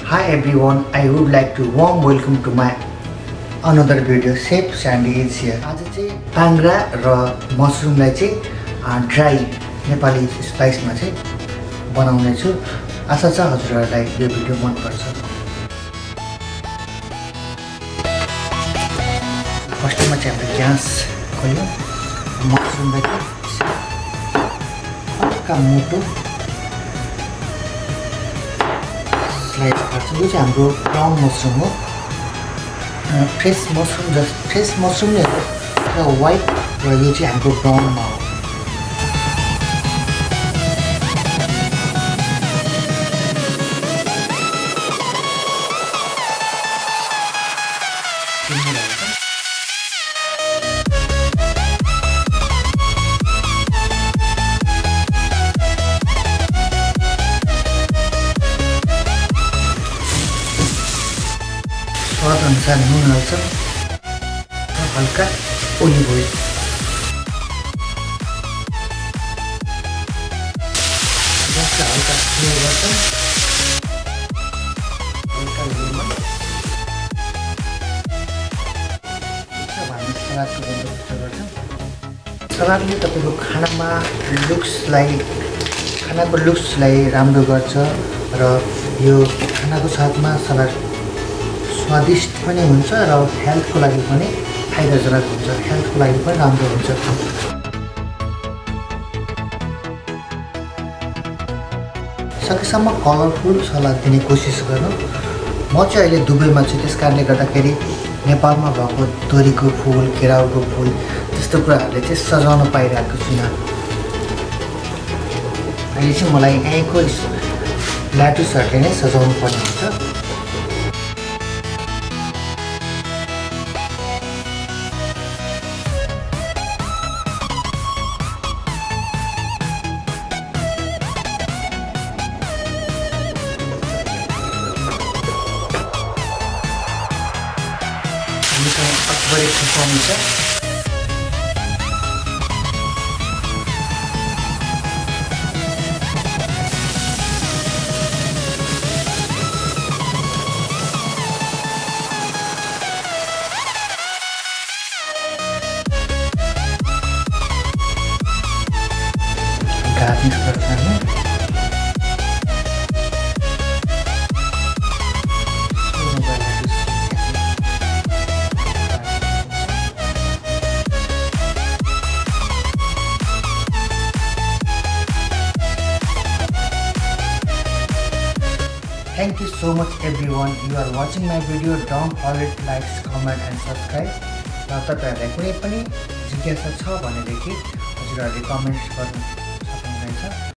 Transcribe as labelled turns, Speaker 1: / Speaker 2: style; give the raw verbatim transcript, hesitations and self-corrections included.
Speaker 1: Hi everyone, I would like to warm welcome to my another video. Chef Sandy is here. आज चाहिँ पाङ्ग्रा र मसरुमलाई चाहिँ dry Nepali स्पाइसमा चाहिँ बनाउने छु। आशा छ हजुरहरूलाई यो भिडियो मन पर्छ। फर्स्टमा चाहिँ हामीले ग्यास खोल्यो। मसरुमलाई चाहिँ हल्का मोटो स्लाइस गर्छौँ। यो चाहिँ हाम्रो ब्राउन मसरुम हो। फ्रेस मसरुम जस्तो फ्रेस मसरुम नै हो र वाइट र यो चाहिँ हाम्रो ब्राउनमा हो। स्वाद अनुसार नुन हाल्छौँ र हल्का ओलिभ ओइल। ग्यासलाई हल्का स्लो गर्छौँ। हल्का लेमन हामी सलादको बन्दोबस्त गर्छौँ। सलादले तपाईँको खानामा लुक्सलाई खानाको लुक्सलाई राम्रो गर्छ र यो खानाको साथमा सलाद स्वादिष्ट पनि हुन्छ र हेल्थको लागि पनि फाइदाजनक हुन्छ। हेल्थको लागि पनि राम्रो हुन्छ। सकेसम्म कलरफुल सलाद दिने कोसिस गर्नु। म चाहिँ अहिले दुबईमा छु, त्यस कारणले गर्दाखेरि नेपालमा भएको तोरीको फुल, केराउको फुल त्यस्तो कुराहरूले चाहिँ सजाउन पाइरहेको छुइनँ। अहिले चाहिँ मलाई यहीँको ल्याटुसहरूले नै सजाउनु पर्ने हुन्छ। अकबरी खुर्सानी छ। गार्निस गर्छौँ। Thank you so much everyone. You are watching my video. Don't forget to like, comment and subscribe. र तपाईहरुलाई कुनै पनि जिज्ञासा छ भनेदेखि हजुरहरूले कमेन्ट गर्नु सक्नुहुनेछ।